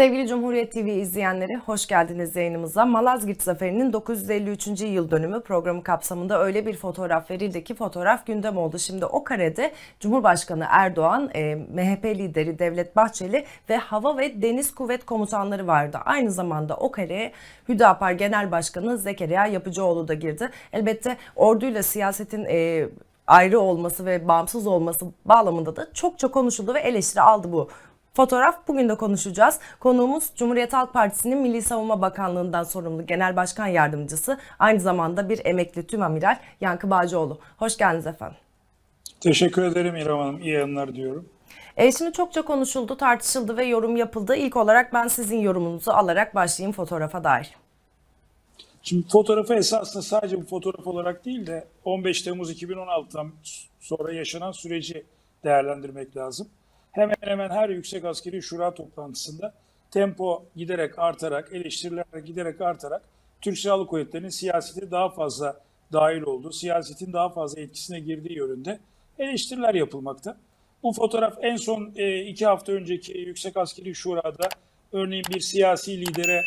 Sevgili Cumhuriyet TV izleyenleri, hoş geldiniz yayınımıza. Malazgirt Zaferi'nin 953. yıl dönümü programı kapsamında öyle bir fotoğraf verildi ki fotoğraf gündem oldu. Şimdi o karede Cumhurbaşkanı Erdoğan, MHP lideri Devlet Bahçeli ve Hava ve Deniz Kuvvet Komutanları vardı. Aynı zamanda o kareye Hüdapar Genel Başkanı Zekeriya Yapıcıoğlu da girdi. Elbette orduyla siyasetin ayrı olması ve bağımsız olması bağlamında da çokça konuşuldu ve eleştiri aldı bu fotoğraf. Bugün de konuşacağız. Konuğumuz Cumhuriyet Halk Partisi'nin Milli Savunma Bakanlığı'ndan sorumlu Genel Başkan Yardımcısı, aynı zamanda bir emekli tümamiral Yankı Bağcıoğlu. Hoş geldiniz efendim. Teşekkür ederim İrem Hanım. İyi yayınlar diyorum. Şimdi çokça konuşuldu, tartışıldı ve yorum yapıldı. İlk olarak ben sizin yorumunuzu alarak başlayayım fotoğrafa dair. Şimdi fotoğrafı esasında sadece bu fotoğraf olarak değil de 15 Temmuz 2016'dan sonra yaşanan süreci değerlendirmek lazım. Hemen hemen her Yüksek Askeri Şura toplantısında tempo giderek artarak, eleştiriler giderek artarak Türk Silahlı Kuvvetleri'nin siyasete daha fazla dahil olduğu, siyasetin daha fazla etkisine girdiği yönünde eleştiriler yapılmakta. Bu fotoğraf en son 2 hafta önceki Yüksek Askeri Şura'da örneğin bir siyasi lidere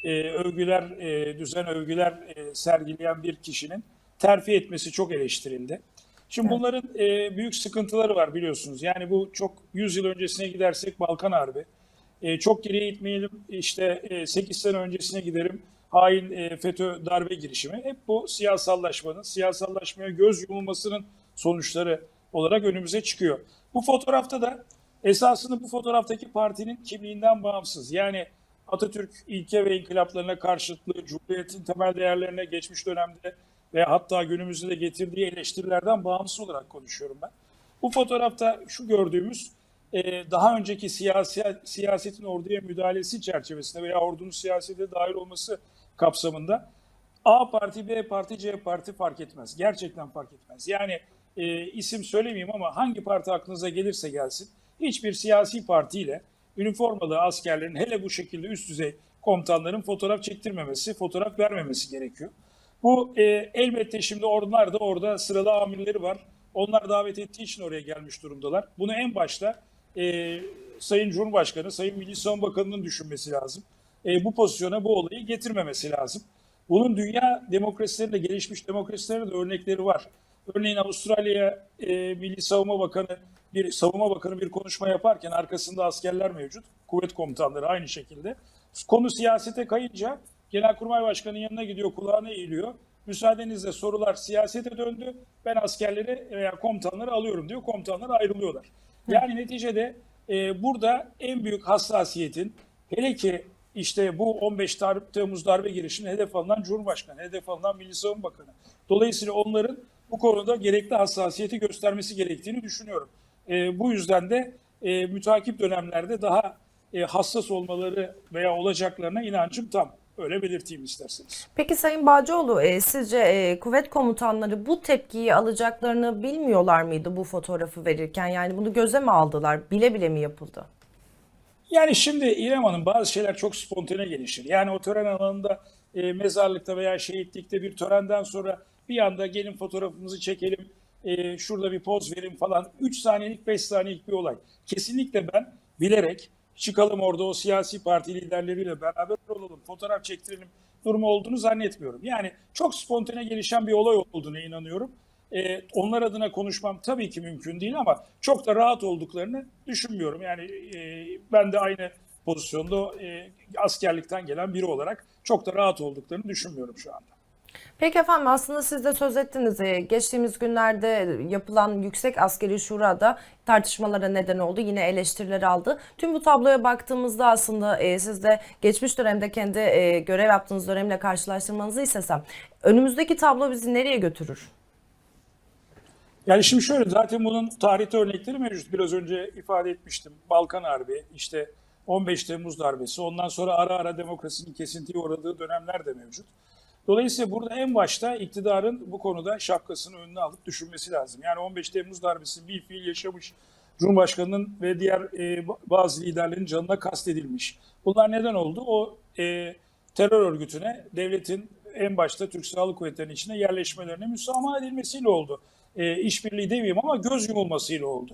övgüler sergileyen bir kişinin terfi etmesi çok eleştirildi. Şimdi Evet. bunların büyük sıkıntıları var biliyorsunuz. Yani bu çok 100 yıl öncesine gidersek Balkan Harbi. Çok geriye gitmeyelim, işte 8 sene öncesine giderim, hain FETÖ darbe girişimi. Hep bu siyasallaşmanın, siyasallaşmaya göz yumulmasının sonuçları olarak önümüze çıkıyor. Bu fotoğrafta da esasında bu fotoğraftaki partinin kimliğinden bağımsız. Yani Atatürk ilke ve inkılaplarına karşıtlığı, Cumhuriyet'in temel değerlerine geçmiş dönemde ve hatta günümüzde de getirdiği eleştirilerden bağımsız olarak konuşuyorum ben. Bu fotoğrafta şu gördüğümüz daha önceki siyasetin orduya müdahalesi çerçevesinde veya ordunun siyasete dahil olması kapsamında A parti, B parti, C parti fark etmez. Gerçekten fark etmez. Yani isim söylemeyeyim ama hangi parti aklınıza gelirse gelsin hiçbir siyasi partiyle üniformalı askerlerin hele bu şekilde üst düzey komutanların fotoğraf çektirmemesi, fotoğraf vermemesi gerekiyor. Bu elbette şimdi orada sıralı amirleri var. Onlar davet ettiği için oraya gelmiş durumdalar. Bunu en başta Sayın Cumhurbaşkanı, Sayın Milli Savunma Bakanı'nın düşünmesi lazım. Bu pozisyona bu olayı getirmemesi lazım. Bunun dünya demokrasilerinde, gelişmiş demokrasilerde de örnekleri var. Örneğin Avustralya Milli Savunma Bakanı bir konuşma yaparken arkasında askerler mevcut. Kuvvet komutanları aynı şekilde. Konu siyasete kayınca Genelkurmay Başkanı'nın yanına gidiyor, kulağına eğiliyor. Müsaadenizle sorular siyasete döndü. Ben askerleri veya komutanları alıyorum diyor. Komutanlar ayrılıyorlar. Yani neticede burada en büyük hassasiyetin hele ki işte bu 15 Temmuz darbe girişimine hedef alınan Cumhurbaşkanı, hedef alınan Milli Savunma Bakanı. Dolayısıyla onların bu konuda gerekli hassasiyeti göstermesi gerektiğini düşünüyorum. Bu yüzden de mütakip dönemlerde daha hassas olmaları veya olacaklarına inancım tam. Öyle belirteyim isterseniz. Peki Sayın Bağcıoğlu, sizce kuvvet komutanları bu tepkiyi alacaklarını bilmiyorlar mıydı bu fotoğrafı verirken? Yani bunu göze mi aldılar? Bile bile mi yapıldı? Yani şimdi İrem Hanım bazı şeyler çok spontane gelişir. Yani o tören alanında mezarlıkta veya şehitlikte bir törenden sonra bir anda gelin fotoğrafımızı çekelim, şurada bir poz verin falan. 3 saniyelik 5 saniyelik bir olay. Kesinlikle ben bilerek çıkalım orada o siyasi parti liderleriyle beraber olalım, fotoğraf çektirelim durumu olduğunu zannetmiyorum. Yani çok spontane gelişen bir olay olduğuna inanıyorum. Onlar adına konuşmam tabii ki mümkün değil ama çok da rahat olduklarını düşünmüyorum. Yani ben de aynı pozisyonda askerlikten gelen biri olarak çok da rahat olduklarını düşünmüyorum şu anda. Peki efendim, aslında siz de söz ettiniz. Geçtiğimiz günlerde yapılan Yüksek Askeri Şura'da tartışmalara neden oldu. Yine eleştirileri aldı. Tüm bu tabloya baktığımızda aslında siz de geçmiş dönemde kendi görev yaptığınız dönemle karşılaştırmanızı istesem, önümüzdeki tablo bizi nereye götürür? Yani şimdi şöyle zaten bunun tarihte örnekleri mevcut. Biraz önce ifade etmiştim. Balkan Harbi, işte 15 Temmuz darbesi, ondan sonra ara ara demokrasinin kesintiye uğradığı dönemler de mevcut. Dolayısıyla burada en başta iktidarın bu konuda şapkasını önüne alıp düşünmesi lazım. Yani 15 Temmuz darbesi bir fiil yaşamış Cumhurbaşkanı'nın ve diğer bazı liderlerin canına kastedilmiş. Bunlar neden oldu? O terör örgütüne devletin en başta Türk Silahlı Kuvvetleri'nin içine yerleşmelerine müsamaha edilmesiyle oldu. İşbirliği demeyeyim ama göz yumulmasıyla oldu.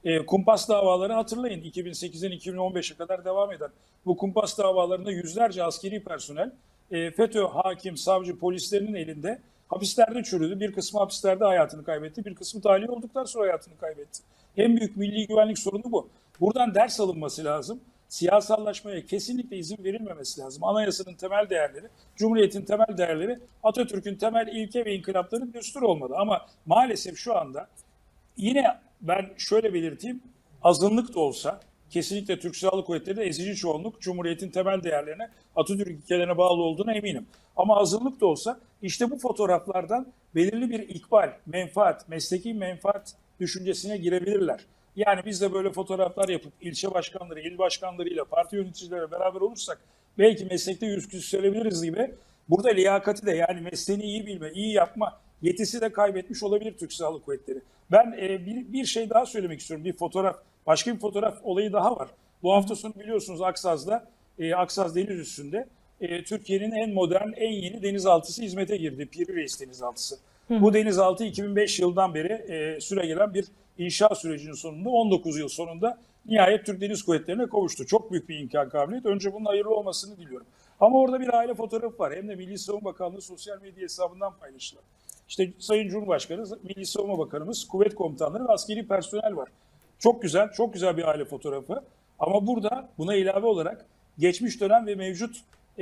Kumpas davaları hatırlayın, 2008'den 2015'e kadar devam eden bu kumpas davalarında yüzlerce askeri personel FETÖ hakim, savcı, polislerinin elinde hapislerde çürüdü. Bir kısmı hapislerde hayatını kaybetti, bir kısmı tahliye olduktan sonra hayatını kaybetti. En büyük milli güvenlik sorunu bu. Buradan ders alınması lazım. Siyasallaşmaya kesinlikle izin verilmemesi lazım. Anayasanın temel değerleri, Cumhuriyet'in temel değerleri, Atatürk'ün temel ilke ve inkılapları düstur olmalı. Ama maalesef şu anda yine ben şöyle belirteyim, azınlık da olsa kesinlikle Türk Silahlı Kuvvetleri'de ezici çoğunluk Cumhuriyet'in temel değerlerine, Atatürk ilkelerine bağlı olduğuna eminim. Ama azınlık da olsa işte bu fotoğraflardan belirli bir ikbal, menfaat, mesleki menfaat düşüncesine girebilirler. Yani biz de böyle fotoğraflar yapıp ilçe başkanları, il başkanlarıyla, parti yöneticileriyle beraber olursak belki meslekte yükselebiliriz gibi. Burada liyakati de, yani mesleğini iyi bilme, iyi yapma yetisi de kaybetmiş olabilir Türk Silahlı Kuvvetleri. Ben bir şey daha söylemek istiyorum. Bir fotoğraf, başka bir fotoğraf olayı daha var. Bu hafta sonu biliyorsunuz Aksaz'da, Aksaz Deniz Üssü'nde Türkiye'nin en modern, en yeni denizaltısı hizmete girdi. Piri Reis denizaltısı. Bu denizaltı 2005 yıldan beri süregelen bir inşa sürecinin sonunda, 19 yıl sonunda nihayet Türk Deniz Kuvvetleri'ne kavuştu. Çok büyük bir imkan kabiliyet. Önce bunun hayırlı olmasını diliyorum. Ama orada bir aile fotoğrafı var. Hem de Milli Savunma Bakanlığı sosyal medya hesabından paylaşılan. İşte Sayın Cumhurbaşkanı, Milli Savunma Bakanımız, kuvvet komutanları ve askeri personel var. Çok güzel, çok güzel bir aile fotoğrafı. Ama burada buna ilave olarak geçmiş dönem ve mevcut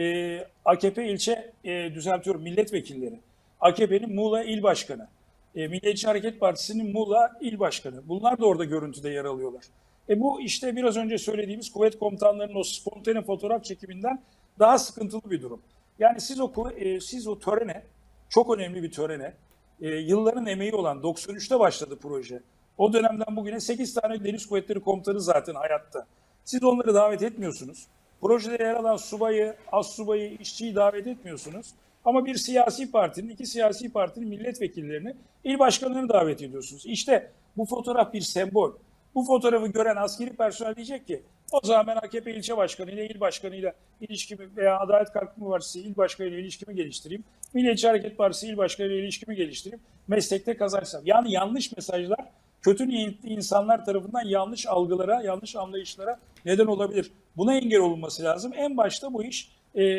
AKP ilçe, milletvekilleri, AKP'nin Muğla İl Başkanı, Milliyetçi Hareket Partisi'nin Muğla İl Başkanı. Bunlar da orada görüntüde yer alıyorlar. Bu işte biraz önce söylediğimiz kuvvet komutanlarının o spontane fotoğraf çekiminden daha sıkıntılı bir durum. Yani siz o törene, çok önemli bir törene, yılların emeği olan 93'te başladı proje. O dönemden bugüne 8 tane Deniz Kuvvetleri Komutanı zaten hayatta. Siz onları davet etmiyorsunuz. Projede yer alan subayı, astsubayı, işçiyi davet etmiyorsunuz. Ama bir siyasi partinin, iki siyasi partinin milletvekillerini, il başkanlarını davet ediyorsunuz. İşte bu fotoğraf bir sembol. Bu fotoğrafı gören askeri personel diyecek ki, o zaman ben AKP ilçe başkanıyla, il başkanıyla ilişkimi veya Adalet Kalkınma Partisi il başkanıyla ilişkimi geliştireyim. Milliyetçi Hareket Partisi il başkanıyla ilişkimi geliştireyim. Meslekte kazançsam. Yani yanlış mesajlar, kötü niyetli insanlar tarafından yanlış algılara, yanlış anlayışlara neden olabilir. Buna engel olunması lazım. En başta bu iş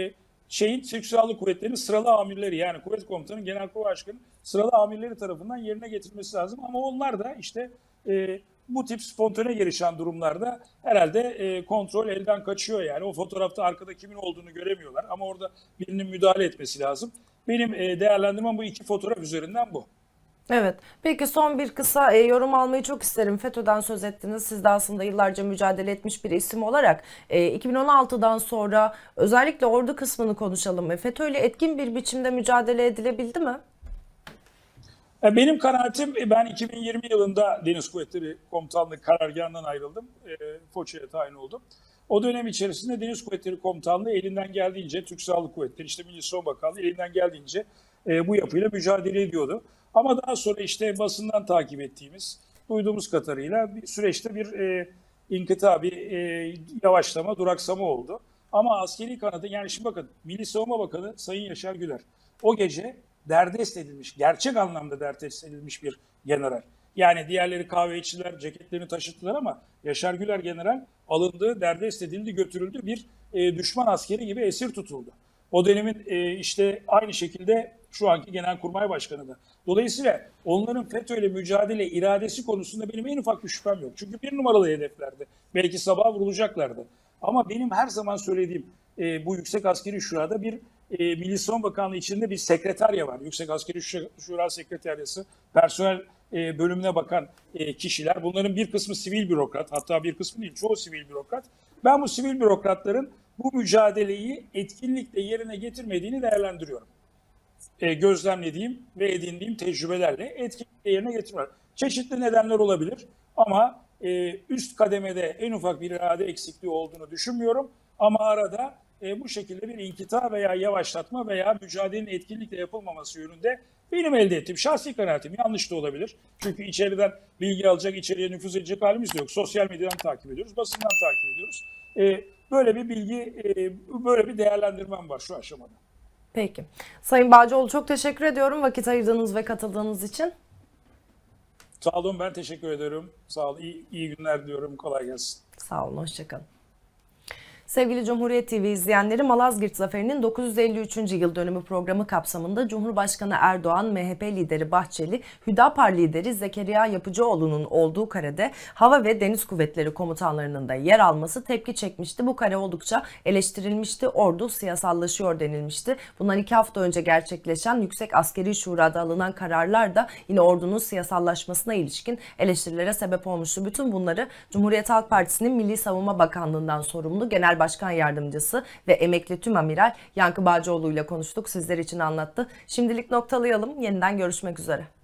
Türk Silahlı Kuvvetleri'nin sıralı amirleri, yani Kuvvet Komutanı, Genelkurmay Başkanı sıralı amirleri tarafından yerine getirilmesi lazım. Ama onlar da işte bu tip spontane gelişen durumlarda herhalde kontrol elden kaçıyor yani. O fotoğrafta arkada kimin olduğunu göremiyorlar ama orada birinin müdahale etmesi lazım. Benim değerlendirmem bu iki fotoğraf üzerinden bu. Evet. Peki son bir kısa yorum almayı çok isterim. FETÖ'den söz ettiniz. Siz de aslında yıllarca mücadele etmiş bir isim olarak 2016'dan sonra özellikle ordu kısmını konuşalım. FETÖ ile etkin bir biçimde mücadele edilebildi mi? Benim kanaatim, ben 2020 yılında Deniz Kuvvetleri Komutanlığı karargahından ayrıldım. Foça'ya tayin oldum. O dönem içerisinde Deniz Kuvvetleri Komutanlığı elinden geldiğince, Türk Silahlı Kuvvetleri, işte Milli Savunma Bakanlığı elinden geldiğince bu yapıyla mücadele ediyordu. Ama daha sonra işte basından takip ettiğimiz, duyduğumuz kadarıyla bir süreçte bir inkıta, bir yavaşlama, duraksama oldu. Ama askeri kanadı, yani şimdi bakın, Milli Savunma Bakanı Sayın Yaşar Güler o gece derdest edilmiş, gerçek anlamda derdest edilmiş bir general. Yani diğerleri kahve içtiler, ceketlerini taşıttılar ama Yaşar Güler general alındı, derdest edildi, götürüldü, bir düşman askeri gibi esir tutuldu. O dönemin işte aynı şekilde şu anki Genelkurmay Başkanı da. Dolayısıyla onların FETÖ'yle mücadele iradesi konusunda benim en ufak bir şüphem yok. Çünkü bir numaralı hedeflerdi. Belki sabah vurulacaklardı. Ama benim her zaman söylediğim bu Yüksek Askeri Şura'da bir Milli Savunma Bakanlığı içinde bir sekreterya var. Yüksek Askeri Şura Sekreteryası, personel bölümüne bakan kişiler. Bunların bir kısmı sivil bürokrat, hatta bir kısmı değil, çoğu sivil bürokrat. Ben bu sivil bürokratların bu mücadeleyi etkinlikle yerine getirmediğini değerlendiriyorum. Gözlemlediğim ve edindiğim tecrübelerle etkinlikle yerine getirmiyorlar. Çeşitli nedenler olabilir ama üst kademede en ufak bir irade eksikliği olduğunu düşünmüyorum. Ama arada bu şekilde bir inkıta veya yavaşlatma veya mücadelenin etkinlikle yapılmaması yönünde benim elde ettiğim şahsi kanaatim, yanlış da olabilir. Çünkü içeriden bilgi alacak, içeriye nüfuz edecek halimiz de yok. Sosyal medyadan takip ediyoruz, basından takip ediyoruz. Böyle bir bilgi, böyle bir değerlendirmem var şu aşamada. Peki. Sayın Bağcıoğlu, çok teşekkür ediyorum vakit ayırdığınız ve katıldığınız için. Sağ olun, ben teşekkür ederim. Sağ olun, iyi günler diyorum. Kolay gelsin. Sağ olun, hoşçakalın. Sevgili Cumhuriyet TV izleyenleri, Malazgirt Zaferi'nin 953. yıl dönümü programı kapsamında Cumhurbaşkanı Erdoğan, MHP lideri Bahçeli, Hüdapar lideri Zekeriya Yapıcıoğlu'nun olduğu karede Hava ve Deniz Kuvvetleri komutanlarının da yer alması tepki çekmişti. Bu kare oldukça eleştirilmişti. Ordu siyasallaşıyor denilmişti. Bundan 2 hafta önce gerçekleşen Yüksek Askeri Şura'da alınan kararlar da yine ordunun siyasallaşmasına ilişkin eleştirilere sebep olmuştu. Bütün bunları Cumhuriyet Halk Partisi'nin Milli Savunma Bakanlığı'ndan sorumlu Genel Başkan Yardımcısı ve emekli Tümamiral Yankı Bağcıoğlu ile konuştuk. Sizler için anlattı. Şimdilik noktalayalım. Yeniden görüşmek üzere.